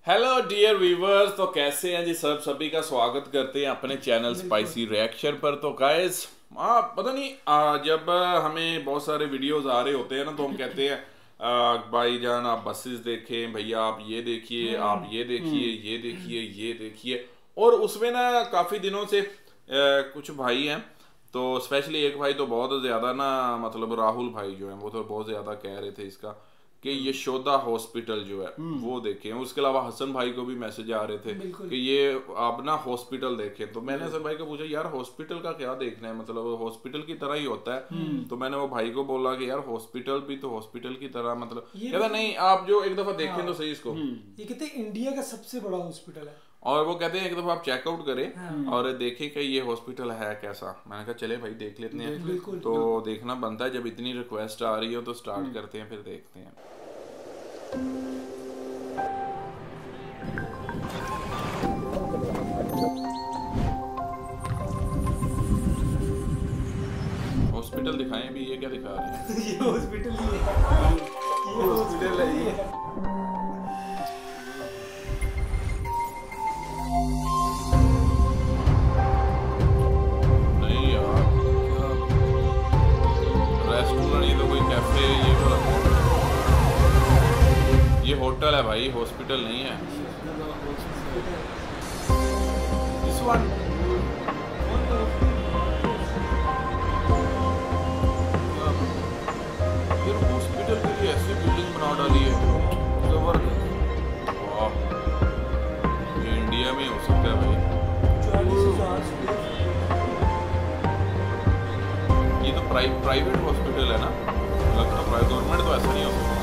Hello dear viewers, तो कैसे हैं जी सब। सभी का स्वागत करते हैं अपने चैनल स्पाइसी रिएक्शन पर। तो गाइस पता नहीं जब हमें बहुत सारे वीडियोस आ रहे होते हैं ना, तो हम कहते हैं भाई जान आप बसेस देखें, भैया आप ये देखिए, आप ये देखिए, ये देखिए, ये देखिए। और उसमें ना काफ़ी दिनों से कुछ भाई हैं, तो स्पेशली एक भाई तो बहुत ज़्यादा ना, मतलब राहुल भाई जो हैं वो तो बहुत ज़्यादा कह रहे थे इसका कि यशोदा हॉस्पिटल जो है वो देखें। उसके अलावा हसन भाई को भी मैसेज आ रहे थे कि ये आप ना हॉस्पिटल देखें। तो मैंने हसन भाई को पूछा यार हॉस्पिटल का क्या देखना है, मतलब हॉस्पिटल की तरह ही होता है। तो मैंने वो भाई को बोला कि यार हॉस्पिटल भी तो हॉस्पिटल की तरह, मतलब कहता नहीं आप जो एक दफा देखें तो सही इसको। ये कहते हैं इंडिया का सबसे बड़ा हॉस्पिटल है, और वो कहते हैं एक दफा आप चेकआउट करें और देखें कि ये हॉस्पिटल है कैसा। मैंने कहा चले भाई देख लेते हैं। तो देखना बनता है, जब इतनी रिक्वेस्ट आ रही हो तो स्टार्ट करते हैं, फिर देखते हैं। हॉस्पिटल दिखाएं भी, ये क्या दिखा रहे हैं? ये हॉस्पिटल ही है, ये हॉस्पिटल है ये। नहीं यार रेस्टोरेंट, ये तो कोई कैफे, ये होटल है भाई, हॉस्पिटल नहीं है। This one. यार हॉस्पिटल के लिए ऐसी बिल्डिंग बना डाली है, जबरदस्त। वाह, ये इंडिया में हो सकता है भाई। 40,000 स्क्वायर। ये तो प्राइवेट हॉस्पिटल है ना, लगता है गवर्नमेंट तो ऐसा नहीं हो सकता।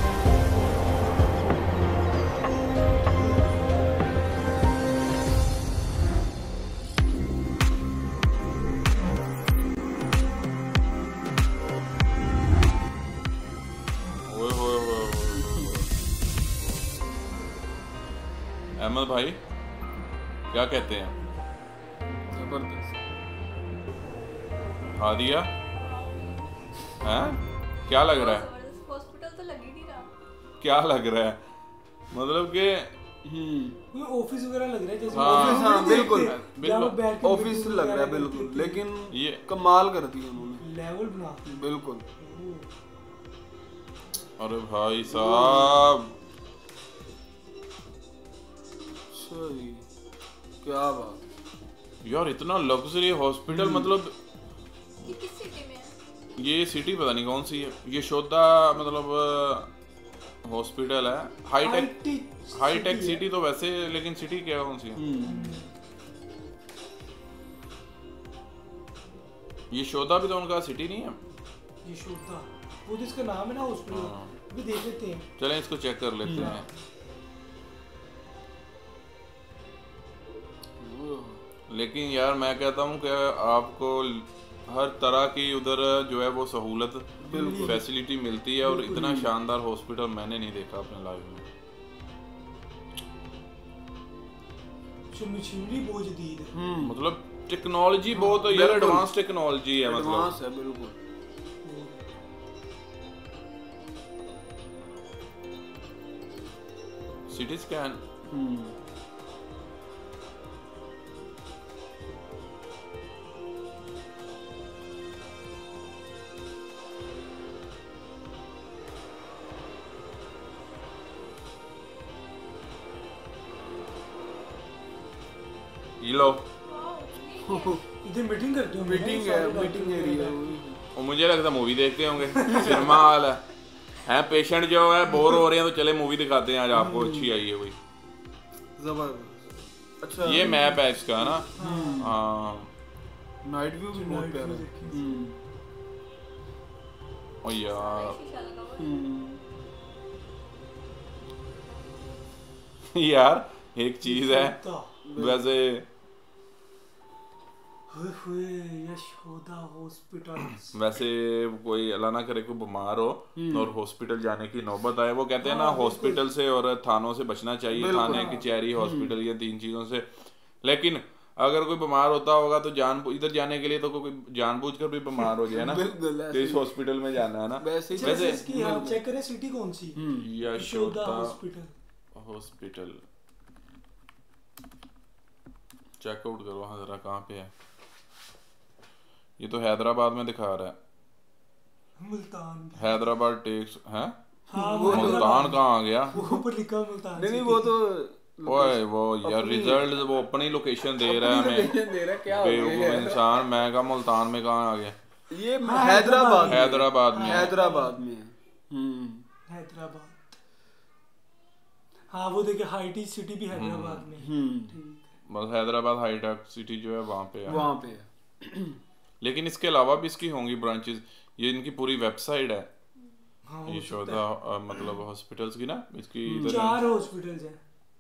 अहमद भाई क्या कहते हैं? जबरदस्त। हादिया हैं, क्या लग रहा है? हॉस्पिटल तो लग ही नहीं रहा। क्या लग रहा है, मतलब कि ये ऑफिस वगैरह लग रहा है जैसे। हाँ, हाँ बिल्कुल बिल्कुल ऑफिस लग रहा है बिल्कुल, लेकिन ये कमाल कर दिया उन्होंने, लेवल बना दिया बिल्कुल। अरे भाई साहब सही, क्या बात यार, इतना लग्जरी हॉस्पिटल, मतलब ये किस सिटी में है? ये सिटी पता नहीं कौन सी है, ये यशोदा मतलब हॉस्पिटल है। हाईटेक सिटी तो वैसे, लेकिन सिटी क्या कौन सी है? ये यशोदा भी तो उनका सिटी नहीं है। यशोदा वो तो इसका नाम है ना हॉस्पिटल, भी देख लेते हैं। चलें इसको चेक कर लेते हैं। लेकिन यार मैं कहता हूँ कि आपको हर तरह की उधर जो है वो सहूलत, फैसिलिटी मिलती है, और इतना शानदार हॉस्पिटल मैंने नहीं देखा अपने लाइफ में। मशीनरी बहुत जदीद है, मतलब टेक्नोलॉजी बहुत यार एडवांस टेक्नोलॉजी है, एडवांस मतलब है बिल्कुल। CT scan. लो इधर मीटिंग करते हो, मीटिंग है, मीटिंग एरिया। और मुझे लगता मूवी देखते होंगे, सिनेमा हॉल है। पेशेंट जो है बोर हो रहे हैं तो चले मूवी दिखाते हैं आज आपको, अच्छी आई है कोई। जबरदस्त। अच्छा ये मैप है इसका ना। हाँ नाइट व्यू भी बहुत प्यारा है। ओ यार शीशा लगा हुआ है। यार एक चीज है वैसे, यशोदा हॉस्पिटल। वैसे कोई अल्लाह ना करे कोई बीमार हो और हॉस्पिटल जाने की नौबत आए, वो कहते हैं ना हॉस्पिटल से और थानों से बचना चाहिए, थाने कचहरी हॉस्पिटल, ये तीन चीजों से। लेकिन अगर कोई बीमार होता होगा तो इधर जाने के लिए तो कोई जानबूझकर भी बीमार हो जाए ना, तो इस हॉस्पिटल में जाना है ना। वैसे इसकी चेक करें सिटी कौन सी, यशोदा हॉस्पिटल। हॉस्पिटल चेकआउट करो हाँ जरा कहाँ पे है। ये तो हैदराबाद में दिखा रहा है। मुल्तान। हैदराबाद टेक्स है। हाँ मुल्तान कहाँ आ गया? वो ऊपर लिखा है मुल्तान। नहीं वो तो ओए वो यार रिजल्ट वो अपनी लोकेशन दे रहा है हमें। दे रहा क्या बेवकूफ इंसान। मैं कहा मुल्तान में कहाँ आ गया? ये हैदराबाद हैदराबाद में। हैदराबाद में हैदराबाद। हाँ वो देखिए हाईटी सिटी भी हैदराबाद में। ठीक। बस हैदराबाद हाईटेक सिटी जो है वहाँ पे है। वहाँ पे है। लेकिन इसके अलावा भी इसकी होंगी ब्रांचेस। ये इनकी पूरी वेबसाइट है। हाँ, यशोदा मतलब हॉस्पिटल्स की ना इसकी 4 हॉस्पिटल्स हैं।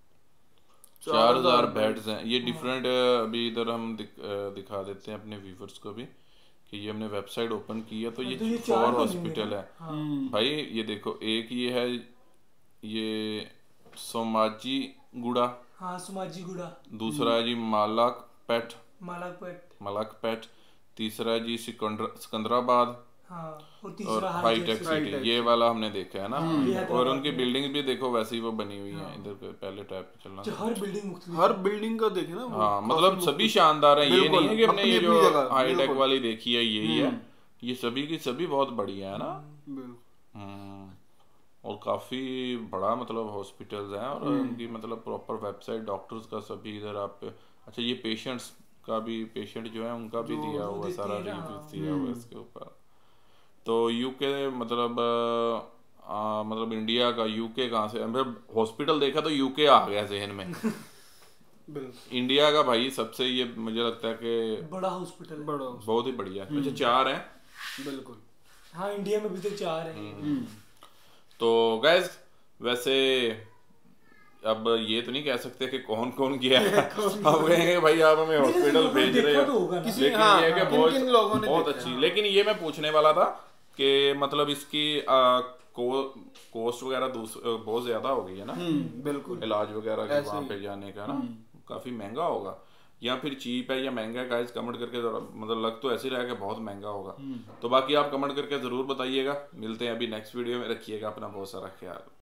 4000 बेड्स हैं। ये डिफरेंट अभी इधर हम दिखा देते हैं अपने व्यूवर्स को भी कि ये हमने वेबसाइट ओपन की है। तो ये 4 हॉस्पिटल है भाई। ये देखो एक ये है ये सोमाजी गुड़ा। हाँ सोमाजी गुड़ा। दूसरा है जी मालाकपेट। मालाकपेट। तीसरा है जी सिकंदराबाद। हाँ और और तीसरा हाईटेक सिटी ये वाला हमने देखा है ना। और उनकी बिल्डिंग भी देखो वैसी वो बनी हुई है। इधर पहले टैब पे चलना। हर बिल्डिंग मुख्तलिफ। हर बिल्डिंग का देखे ना। हाँ मतलब सभी शानदार है। ये नहीं है कि हमने ये जो हाईटेक वाली देखी है यही है। ये सभी की सभी बहुत बढ़िया है ना। और काफी बड़ा मतलब हॉस्पिटल्स हैं और उनकी मतलब प्रॉपर वेबसाइट डॉक्टर्स का सभी इधर आप। अच्छा ये पेशेंट्स का भी पेशेंट जो है उनका भी दिया हुआ सारा रिव्यूज दिया हुआ इसके ऊपर। तो यूके मतलब मतलब इंडिया का यूके कहाँ से मतलब हॉस्पिटल देखा तो यूके आ गया जहन में। इंडिया का भाई सबसे ये मुझे लगता है कि बड़ा हॉस्पिटल बहुत ही बढ़िया। अच्छा 4 हैं बिल्कुल। हाँ इंडिया में भी तो 4 हैं। तो गाइस वैसे अब ये तो नहीं कह सकते कि कौन कौन गया है। अब कहेंगे भाई आप हमें हॉस्पिटल भेज रहे हो। लेकिन ये है कि बहुत अच्छी। लेकिन ये मैं पूछने वाला था कि मतलब इसकी कॉस्ट वगैरह बहुत ज्यादा हो गई है ना। बिल्कुल। इलाज वगैरह के वहाँ पे जाने का ना काफी महंगा होगा या फिर चीप है या महंगा है। गाइस कमेंट करके मतलब लग तो ऐसे रहा है कि बहुत महंगा होगा। तो बाकी आप कमेंट करके जरूर बताइएगा। मिलते हैं अभी नेक्स्ट वीडियो में। रखिएगा अपना बहुत सारा ख्याल।